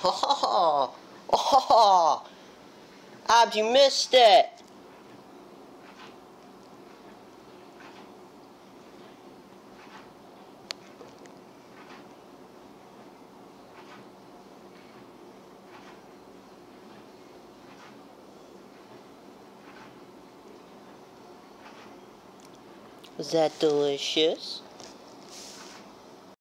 Oh, oh, Abs, you missed it. Was that delicious?